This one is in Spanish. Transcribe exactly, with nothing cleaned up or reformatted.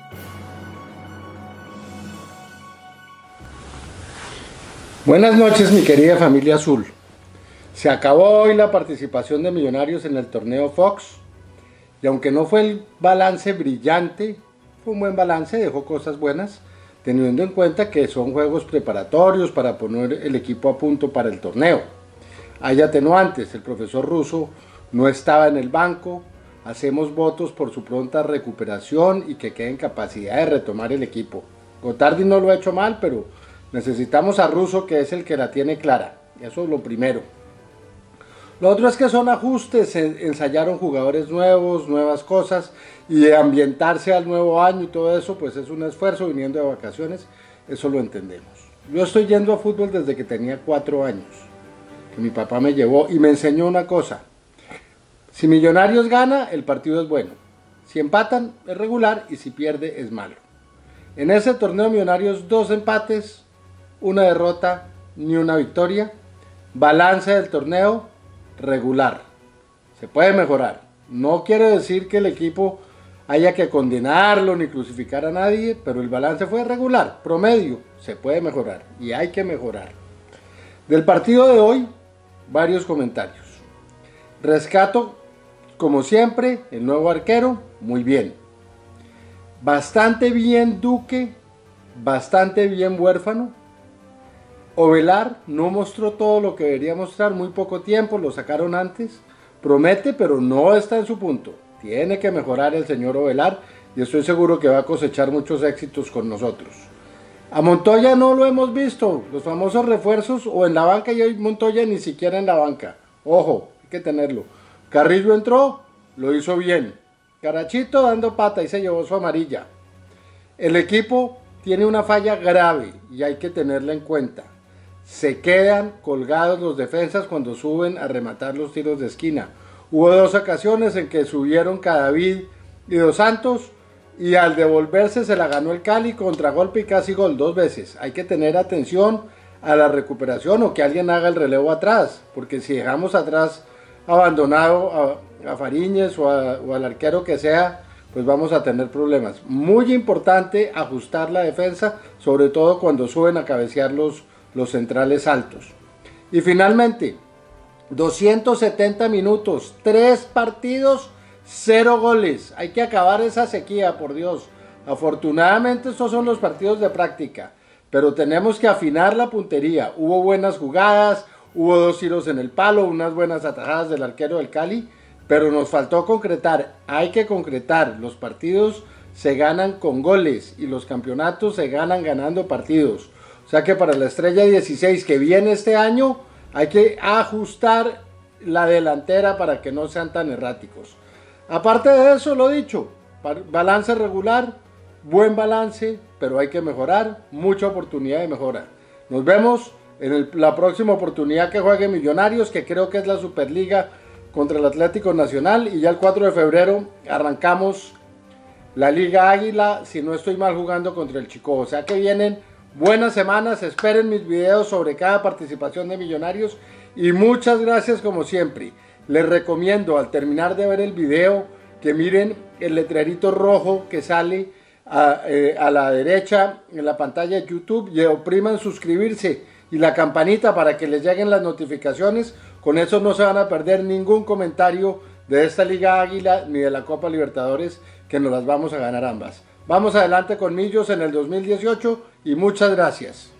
Buenas noches, mi querida familia azul. Se acabó hoy la participación de Millonarios en el torneo Fox y aunque no fue el balance brillante, fue un buen balance, dejó cosas buenas, teniendo en cuenta que son juegos preparatorios para poner el equipo a punto para el torneo. Hay atenuantes, el profesor Russo no estaba en el banco, hacemos votos por su pronta recuperación y que quede en capacidad de retomar el equipo. Gotardi no lo ha hecho mal, pero necesitamos a Russo, que es el que la tiene clara, eso es lo primero. Lo otro es que son ajustes, se ensayaron jugadores nuevos, nuevas cosas, y ambientarse al nuevo año y todo eso, pues es un esfuerzo viniendo de vacaciones, eso lo entendemos. Yo estoy yendo a fútbol desde que tenía cuatro años, que mi papá me llevó y me enseñó una cosa: si Millonarios gana, el partido es bueno, si empatan, es regular, y si pierde, es malo. En ese torneo Millonarios, dos empates, una derrota, ni una victoria. Balance del torneo, regular. Se puede mejorar. No quiere decir que el equipo haya que condenarlo ni crucificar a nadie, pero el balance fue regular, promedio. Se puede mejorar y hay que mejorar. Del partido de hoy, varios comentarios. Rescato, como siempre, el nuevo arquero, muy bien. Bastante bien Duque, bastante bien Huérfano. Ovelar no mostró todo lo que debería mostrar, muy poco tiempo, lo sacaron antes, promete, pero no está en su punto. Tiene que mejorar el señor Ovelar y estoy seguro que va a cosechar muchos éxitos con nosotros. A Montoya no lo hemos visto, los famosos refuerzos o en la banca, y hoy Montoya ni siquiera en la banca. Ojo, hay que tenerlo. Carrillo entró, lo hizo bien. Carachito dando pata y se llevó su amarilla. El equipo tiene una falla grave y hay que tenerla en cuenta. Se quedan colgados los defensas cuando suben a rematar los tiros de esquina. Hubo dos ocasiones en que subieron Cadavid y Dos Santos y al devolverse se la ganó el Cali, contragolpe y casi gol dos veces. Hay que tener atención a la recuperación o que alguien haga el relevo atrás, porque si dejamos atrás abandonado a, a Fariñez o, a, o al arquero que sea, pues vamos a tener problemas. Muy importante ajustar la defensa, sobre todo cuando suben a cabecear los los centrales altos. Y finalmente, doscientos setenta minutos, tres partidos, cero goles. Hay que acabar esa sequía, por Dios. Afortunadamente estos son los partidos de práctica, pero tenemos que afinar la puntería. Hubo buenas jugadas, hubo dos tiros en el palo, unas buenas atajadas del arquero del Cali, pero nos faltó concretar. Hay que concretar. Los partidos se ganan con goles y los campeonatos se ganan ganando partidos. O sea que para la estrella dieciséis que viene este año hay que ajustar la delantera para que no sean tan erráticos. Aparte de eso, lo dicho, balance regular, buen balance, pero hay que mejorar, mucha oportunidad de mejora. Nos vemos en el, la próxima oportunidad que juegue Millonarios, que creo que es la Superliga contra el Atlético Nacional, y ya el cuatro de febrero arrancamos la Liga Águila, si no estoy mal, jugando contra el Chicó. O sea que vienen buenas semanas, esperen mis videos sobre cada participación de Millonarios y muchas gracias como siempre. Les recomiendo al terminar de ver el video que miren el letrerito rojo que sale a, eh, a la derecha en la pantalla de YouTube y opriman suscribirse y la campanita para que les lleguen las notificaciones. Con eso no se van a perder ningún comentario de esta Liga Águila ni de la Copa Libertadores, que nos las vamos a ganar ambas. Vamos adelante con Millos en el dos mil dieciocho y muchas gracias.